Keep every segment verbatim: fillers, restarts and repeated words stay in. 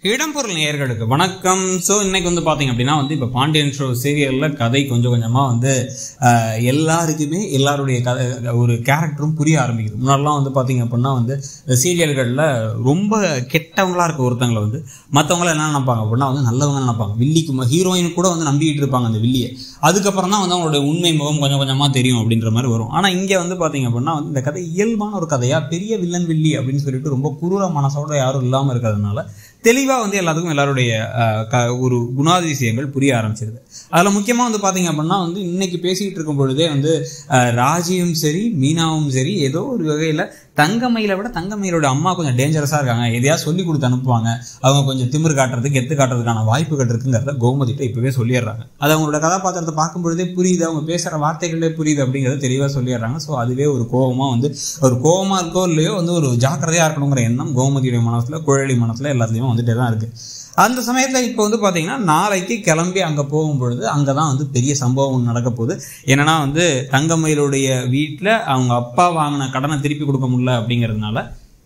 இடம்பொருள் நேயர்களுக்கு வணக்கம். ஸோ இன்னைக்கு வந்து பார்த்தீங்க அப்படின்னா வந்து இப்போ பாண்டியன் ஷோ சீரியலில் கதை கொஞ்சம் கொஞ்சமாக வந்து எல்லாருக்குமே எல்லாருடைய கதை ஒரு கேரக்டரும் புரிய ஆரம்பிக்குது. முன்னாடிலாம் வந்து பார்த்தீங்க அப்படின்னா வந்து சீரியல்களில் ரொம்ப கெட்டவங்களாக இருக்க ஒருத்தங்களை வந்து மற்றவங்கள என்ன நினைப்பாங்க அப்படின்னா வந்து நல்லவங்க நினைப்பாங்க. வில்லிக்கு ஹீரோயின் கூட வந்து நம்பிக்கிட்டு இருப்பாங்க அந்த வில்லியை. அதுக்கப்புறம் தான் வந்து அவங்களுடைய உண்மை முகம் கொஞ்சம் கொஞ்சமாக தெரியும் அப்படின்ற மாதிரி வரும். ஆனால் இங்கே வந்து பார்த்தீங்க அப்படின்னா வந்து இந்த கதை இயல்பான ஒரு கதையாக பெரிய வில்லன் வில்லி அப்படின்னு சொல்லிட்டு ரொம்ப குரூர மனசோட யாரும் இல்லாமல் இருக்கிறதுனால தெளிவாக வந்து எல்லாத்துக்கும் எல்லாருடைய ஒரு குணாதிசயங்கள் புரிய ஆரம்பிச்சிருது. அதில் முக்கியமாக வந்து பார்த்தீங்க அப்படின்னா வந்து இன்னைக்கு பேசிக்கிட்டு இருக்கும் பொழுதே வந்து ராஜியும் சரி மீனாவும் சரி ஏதோ ஒரு வகையில் தங்கமயிலை விட தங்கமயிலோட அம்மா கொஞ்சம் டேஞ்சரஸாக இருக்காங்க, எதையாவது சொல்லி கொடுத்து அனுப்புவாங்க, அவங்க கொஞ்சம் திமிர் காட்டுறதுக்கு எத்து காட்டுறதுக்கான வாய்ப்புகள் இருக்குங்கிறத கோமதிட்ட இப்போவே சொல்லிடுறாங்க. அது அவங்களோட கதாபாத்திரத்தை பார்க்கும் பொழுதே புரியுது, அவங்க பேசுகிற வார்த்தைகளே புரியுது அப்படிங்கிறத தெளிவாக சொல்லிடுறாங்க. ஸோ அதுவே ஒரு கோபமாக வந்து ஒரு கோபமாக இருக்கோ இல்லையோ வந்து ஒரு ஜாக்கிரதையாக இருக்கணுங்கிற எண்ணம் கோமதியுடைய மனசில் குழலி மனசில் எல்லாத்துலேயும் வந்துட்டே தான் இருக்குது. அந்த சமயத்தில் இப்போ வந்து பார்த்தீங்கன்னா நாளைக்கு கிளம்பி அங்கே போகும்பொழுது அங்கே தான் வந்து பெரிய சம்பவம் நடக்க போகுது. என்னன்னா வந்து தங்கமயிலுடைய வீட்டில் அவங்க அப்பா வாங்கின கடனை திருப்பி கொடுக்க முடியல அப்படிங்கிறதுனால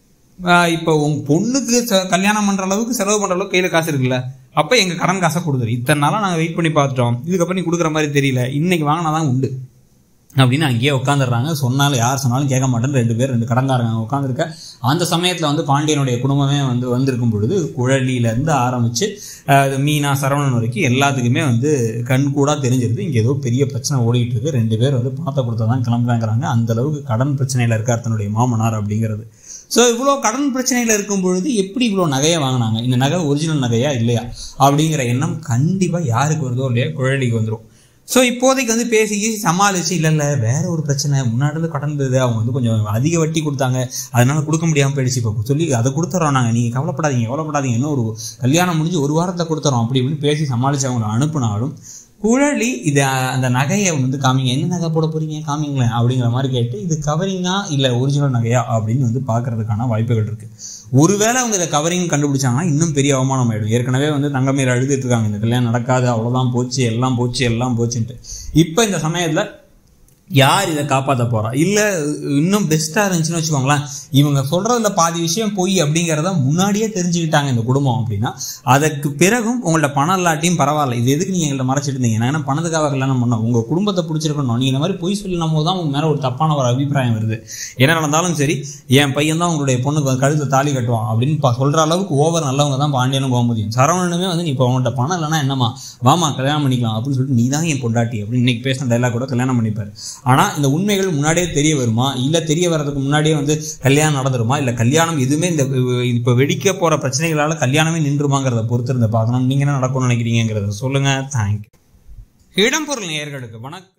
இப்போ உங்க பொண்ணுக்கு கல்யாணம் பண்ணுற அளவுக்கு செலவு பண்ணுற அளவுக்கு கையில் காசு இருக்குல்ல, அப்போ எங்கள் கடன் காசை கொடுத்துரு, இத்தனை நாளாக நாங்கள் வெயிட் பண்ணி பார்த்துட்டோம், இதுக்கப்புறம் நீ கொடுக்குற மாதிரி தெரியல, இன்னைக்கு வாங்கினா தான் உண்டு அப்படின்னு அங்கேயே உட்காந்துடுறாங்க. சொன்னாலும் யார் சொன்னாலும் கேட்க மாட்டேன்னு ரெண்டு பேர் ரெண்டு கடன்காரங்க உட்காந்துருக்க. அந்த சமயத்தில் வந்து பாண்டியனுடைய குடும்பமே வந்து வந்திருக்கும் பொழுது குழலியிலேருந்து ஆரம்பித்து மீனா சரவணன் வரைக்கும் எல்லாத்துக்குமே வந்து கண் கூட தெரிஞ்சிருது இங்கே ஏதோ பெரிய பிரச்சனை ஓடிட்டு இருக்கு. ரெண்டு பேர் வந்து பணத்தை கொடுத்தா தான் கிளம்புறாங்கிறாங்க. அந்தளவுக்கு கடன் பிரச்சனையில் இருக்கார் தன்னுடைய மாமனார் அப்படிங்கிறது. ஸோ இவ்வளோ கடன் பிரச்சனையில் இருக்கும் பொழுது எப்படி இவ்வளோ நகையை வாங்கினாங்க, இந்த நகை ஒரிஜினல் நகையா இல்லையா அப்படிங்கிற எண்ணம் கண்டிப்பாக யாருக்கு வருதோ இல்லையா குழலிக்கு வந்துடும். ஸோ இப்போதைக்கு வந்து பேசி சமாளிச்சு இல்லை இல்லை வேற ஒரு பிரச்சனை முன்னாடி கடன் இருந்தது, அவங்க வந்து கொஞ்சம் அதிக வட்டி கொடுத்தாங்க அதனால கொடுக்க முடியாமல் போயிடுச்சு, இப்போ சொல்லி அதை கொடுத்துறோம் நாங்கள், நீங்கள் கவலைப்படாதீங்க கவலைப்படாதீங்க இன்னும் ஒரு கல்யாணம் முடிஞ்சு ஒரு வாரத்தில் கொடுத்துறோம் அப்படி இப்படின்னு பேசி சமாளித்து அவங்க அனுப்புனாலும் குழலி இதை அந்த நகையை வந்து காமிங்க, என்ன நகை போட போறீங்க காமிங்களேன் அப்படிங்கிற மாதிரி கேட்டு இது கவரிங்கா இல்லை ஒரிஜினல் நகையா அப்படின்னு வந்து பார்க்கறதுக்கான வாய்ப்புகள் இருக்கு. ஒருவேளை அவங்க இதை கவரிங் கண்டுபிடிச்சாங்கன்னா இன்னும் பெரிய அவமானம் ஆயிடும். ஏற்கனவே வந்து தங்கமயில அழுதுட்டு இருக்காங்க, இந்த கல்யாணம் நடக்காது, அவ்வளோதான் போச்சு எல்லாம் போச்சு எல்லாம் போச்சுன்ட்டு. இப்போ இந்த சமயத்தில் யார் இதை காப்பாற்ற போறா? இல்லை இன்னும் பெஸ்ட்டாக இருந்துச்சுன்னு வச்சுக்கோங்களேன், இவங்க சொல்றதுல பாதி விஷயம் போய் அப்படிங்கிறத முன்னாடியே தெரிஞ்சுக்கிட்டாங்க இந்த குடும்பம் அப்படின்னா அதற்கு பிறகும் உங்கள்ட்ட பணம் இல்லாட்டியும் பரவாயில்ல, இது எதுக்கு நீங்கள் எங்கள்ட்ட மறைச்சிட்டு இருந்தீங்க, ஏன்னா பணத்துக்காக கல்யாணம் பண்ணோம், உங்கள் குடும்பத்தை பிடிச்சிருக்கணும், நீங்கள் இந்த மாதிரி பொய் சொல்லிடும் போது தான் உங்க மேலே ஒரு தப்பான ஒரு அபிப்பிராயம் வருது. என்ன நடந்தாலும் சரி என் பையன் தான் உங்களுடைய பொண்ணுக்கு கழுத்தை தாலி கட்டுவான் அப்படின்னு சொல்ற அளவுக்கு ஓவர் நல்லவங்க தான் பாண்டியனும் போக முடியும். சரவணனுமே வந்து நீ இப்போ உங்கள்கிட்ட பணம் இல்லைன்னா என்னமா வாமா கல்யாணம் பண்ணிக்கலாம் அப்படின்னு சொல்லிட்டு நீ தான் என் பொண்டாட்டி அப்படின்னு இன்னைக்கு பேசின டைலாக் கூட கல்யாணம் பண்ணிப்பாரு. ஆனால் இந்த உண்மைகள் முன்னாடியே தெரிய வருமா, இல்லை தெரிய வர்றதுக்கு முன்னாடியே வந்து கல்யாணம் நடந்துருமா, இல்லை கல்யாணம் எதுவுமே இந்த இப்போ வெடிக்க போகிற பிரச்சனைகளால் கல்யாணமே நின்றுமாங்கிறத பொறுத்து இருந்த பார்க்கணும். நீங்கள் என்ன நடக்கும்னு நினைக்கிறீங்கிறத சொல்லுங்கள். தேங்க்யூ. இடம்பொருள் நேயர்களுக்கு வணக்கம்.